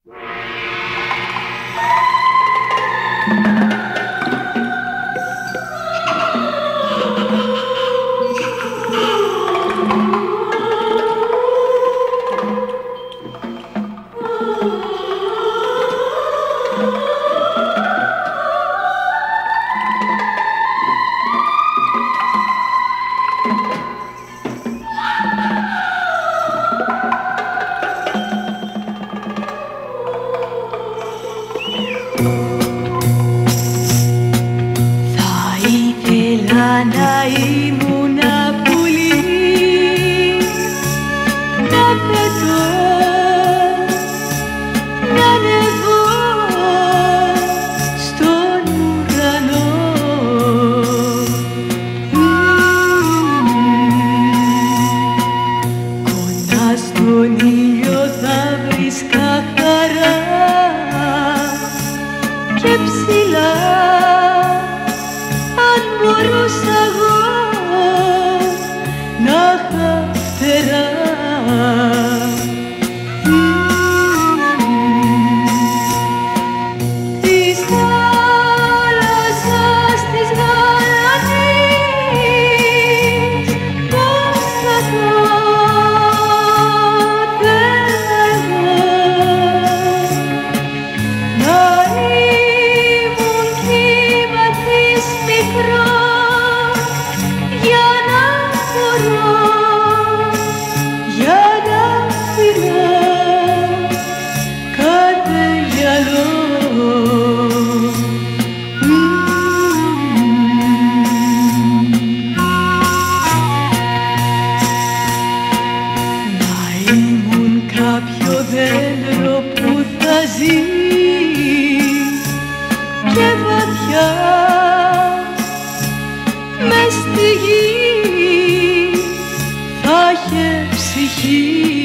Να ήμουνα πουλί, να πετώ, να ανεβώ στον ουρανό. Κοντά στον ήλιο θα βρίσκα χαρά και ψηλά αν μπορούσα εγώ να είχα φτερά. Της θάλασσας της γαλανής πώς θα κατέβαινα εγώ, να ήμουν κύμα της μικρό για να μπορώ, για να φυλώ κάθε γυαλό. Να ήμουν κάποιο δέντρο που θα ζει και βαθιά μες στη γη θα είχε ψυχή.